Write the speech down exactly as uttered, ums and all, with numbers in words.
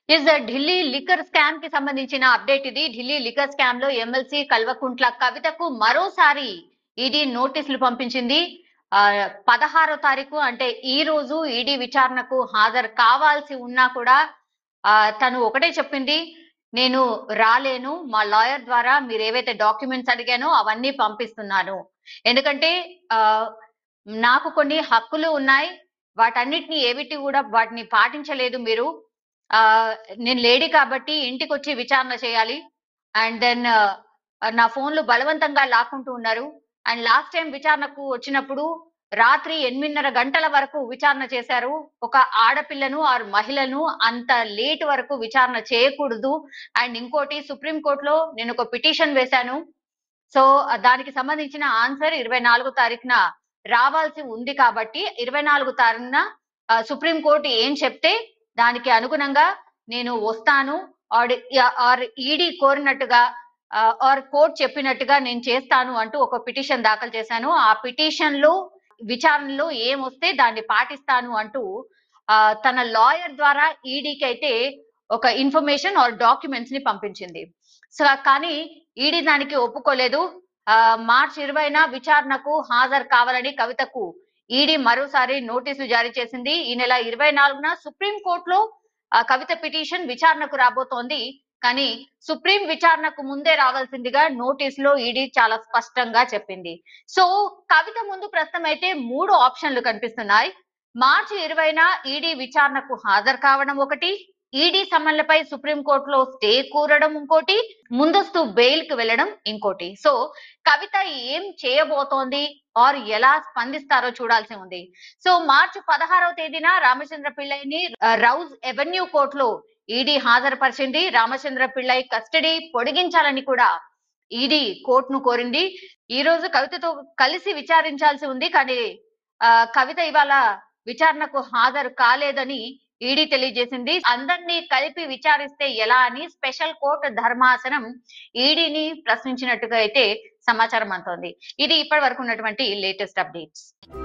Is Delhi liquor scam కి సంబంధించిన update ఇది. ఢిల్లీ లిక్కర్ స్కామ్ లో ఎమ్మెల్సీ కల్వకుంట్ల కవితకు మరోసారి ఈడీ నోటీసులు పంపించింది. ఆ పదహారో తారీఖు అంటే ఈ రోజు ఈడీ విచారణకు హాజరు కావాల్సి ఉన్నా కూడా ఆ తను ఒకటే చెప్పింది, నేను రాలేను, మా లాయర్ ద్వారా మీరు ఏవైతే డాక్యుమెంట్స్ అడిగానో అవన్నీ పంపిస్తున్నాను. ఎందుకంటే ఆ నాకు కొన్ని హక్కులు ఉన్నాయి, వాటన్నిటిని ఏవిటి కూడా వాటిని పాటించలేదు మీరు. ఆ నేను లేడీ కాబట్టి ఇంటికి వచ్చి విచారణ చేయాలి. అండ్ దెన్ నా ఫోన్లు బలవంతంగా లాక్కుంటూ ఉన్నారు. అండ్ లాస్ట్ టైం విచారణకు వచ్చినప్పుడు రాత్రి ఎనిమిదిన్నర గంటల వరకు విచారణ చేశారు. ఒక ఆడపిల్లను ఆరు మహిళను అంత లేట్ వరకు విచారణ చేయకూడదు. అండ్ ఇంకోటి, సుప్రీం కోర్టులో నేను ఒక పిటిషన్ వేశాను. సో దానికి సంబంధించిన ఆన్సర్ ఇరవై నాలుగో తారీఖున రావాల్సి ఉంది కాబట్టి ఇరవై నాలుగు తారీఖున సుప్రీం కోర్టు ఏం చెప్తే దానికి అనుగుణంగా నేను వస్తాను. ఆర్ ఈడీ కోరినట్టుగా ఆర్ కోర్టు చెప్పినట్టుగా నేను చేస్తాను అంటూ ఒక పిటిషన్ దాఖలు చేశాను. ఆ పిటిషన్ లో విచారణలో ఏమొస్తే దాన్ని పాటిస్తాను అంటూ ఆ తన లాయర్ ద్వారా ఈడీకి అయితే ఒక ఇన్ఫర్మేషన్ ఆర్ డాక్యుమెంట్స్ ని పంపించింది. సో కానీ ఈడీ దానికి ఒప్పుకోలేదు. ఆ మార్చి ఇరవైన విచారణకు హాజరు కావాలని కవితకు ఈడీ మరోసారి నోటీసులు జారీ చేసింది. ఈ నెల ఇరవై నాలుగున సుప్రీం కోర్టులో ఆ కవిత పిటిషన్ విచారణకు రాబోతోంది. కానీ సుప్రీం విచారణకు ముందే రావాల్సిందిగా నోటీసులో ఈడీ చాలా స్పష్టంగా చెప్పింది. సో కవిత ముందు ప్రస్తుతం అయితే మూడు ఆప్షన్లు కనిపిస్తున్నాయి. మార్చి ఇరవైన ఈడీ విచారణకు హాజరు కావడం ఒకటి, ఈడీ సమన్లపై సుప్రీంకోర్టులో స్టే కోరడం ఇంకోటి, ముందస్తు బెయిల్ కు వెళ్లడం ఇంకోటి. సో కవిత ఏం చేయబోతోంది ఆర్ ఎలా స్పందిస్తారో చూడాల్సి ఉంది. సో మార్చి పదహారవ తేదీన రామచంద్ర పిళ్ళైని రౌజ్ ఎవెన్యూ కోర్టులో ఈడీ హాజరుపరిచింది. రామచంద్ర పిళ్ళై కస్టడీ పొడిగించాలని కూడా ఈడీ కోర్టును కోరింది. ఈ రోజు కవితతో కలిసి విచారించాల్సి ఉంది. కానీ ఆ కవిత ఇవాళ విచారణకు హాజరు కాలేదని ఈడీ తెలియజేసింది. అందరినీ కలిపి విచారిస్తే ఎలా అని స్పెషల్ కోర్టు ధర్మాసనం ఈడీని ప్రశ్నించినట్టుగా అయితే సమాచారం అందుతోంది. ఇది ఇప్పటి వరకు ఉన్నటువంటి లేటెస్ట్ అప్డేట్స్.